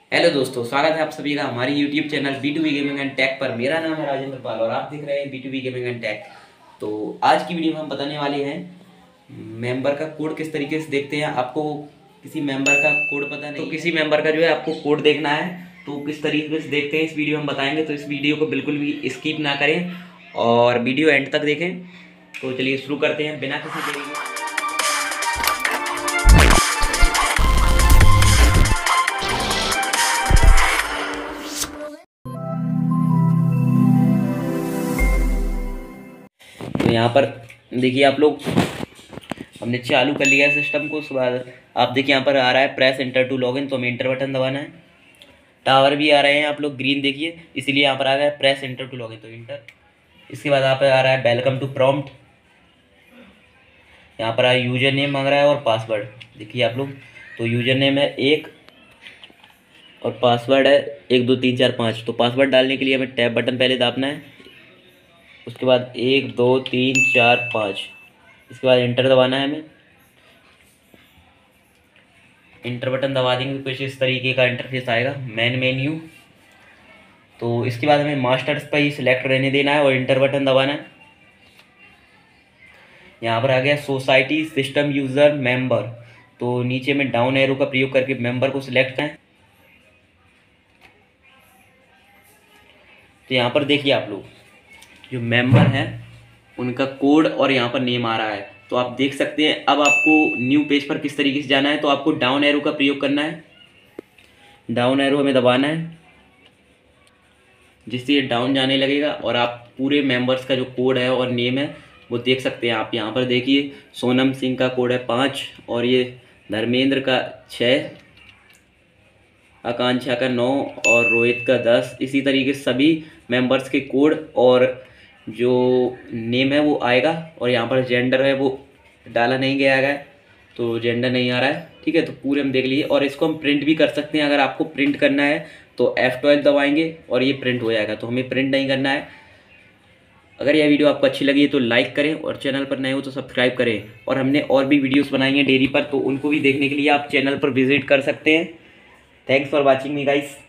Hello दोस्तों, स्वागत है आप सभी का हमारी YouTube channel B2B gaming and tech पर। मेरा नाम है राजेंद्र पाल और आप देख रहे हैं B2B गेमिंग एंड टेक। तो आज की वीडियो में हम बताने वाले हैं मेंबर का कोड किस तरीके से देखते हैं। आपको किसी मेंबर का कोड पता नहीं तो किसी मेंबर का जो है आपको कोड देखना है, तो किस तरीके से देखते हैं इस वीडियो में बताएंगे। तो इस वीडियो को बिल्कुल भी स्किप ना करें और वीडियो एंड तक देखें। तो चलिए शुरू करते हैं बिना किसी देरी के। तो यहाँ पर देखिए आप लोग, हमने चालू कर लिया है सिस्टम को। उसके बाद आप देखिए यहाँ पर आ रहा है प्रेस एंटर टू लॉगिन, तो हमें इंटर बटन दबाना है। टावर भी आ रहे हैं आप लोग ग्रीन देखिए, इसीलिए यहाँ पर आ गया है प्रेस एंटर टू लॉगिन, तो इंटर। इसके बाद यहाँ पर आ रहा है वेलकम टू प्रॉम्प्ट। यहाँ पर यूजर नेम मांग रहा है और पासवर्ड देखिए आप लोग। तो यूजर नेम है 1 और पासवर्ड है 1 2 3 4 5। तो पासवर्ड डालने के लिए हमें टैब बटन पहले दाबना है, उसके बाद 1 2 3 4 5। इसके बाद इंटर दबाना है हमें। इंटर बटन दबा देंगे तो कुछ इस तरीके का इंटरफेस आएगा, मेन मेन्यू। तो इसके बाद हमें मास्टर्स पर ही सिलेक्ट रहने देना है और इंटर बटन दबाना है। यहाँ पर आ गया सोसाइटी सिस्टम यूज़र मेंबर, तो नीचे में डाउन एरो का प्रयोग करके मेंबर को सिलेक्ट करें। तो यहाँ पर देखिए आप लोग, जो मेंबर हैं उनका कोड और यहाँ पर नेम आ रहा है, तो आप देख सकते हैं। अब आपको न्यू पेज पर किस तरीके से जाना है, तो आपको डाउन एरो का प्रयोग करना है। डाउन एरो हमें दबाना है, जिससे ये डाउन जाने लगेगा और आप पूरे मेंबर्स का जो कोड है और नेम है वो देख सकते हैं। आप यहाँ पर देखिए, सोनम सिंह का कोड है 5 और ये धर्मेंद्र का 6, आकांक्षा का 9 और रोहित का 10। इसी तरीके से सभी मेंबर्स के कोड और जो नेम है वो आएगा। और यहाँ पर जेंडर है वो डाला नहीं गया है, तो जेंडर नहीं आ रहा है। ठीक है, तो पूरे हम देख लिए। और इसको हम प्रिंट भी कर सकते हैं। अगर आपको प्रिंट करना है तो F12 दबाएंगे और ये प्रिंट हो जाएगा, तो हमें प्रिंट नहीं करना है। अगर यह वीडियो आपको अच्छी लगी है तो लाइक करें और चैनल पर नए हो तो सब्सक्राइब करें। और हमने और भी वीडियोस बनाई हैं डेयरी पर, तो उनको भी देखने के लिए आप चैनल पर विजिट कर सकते हैं। Thanks for watching me guys.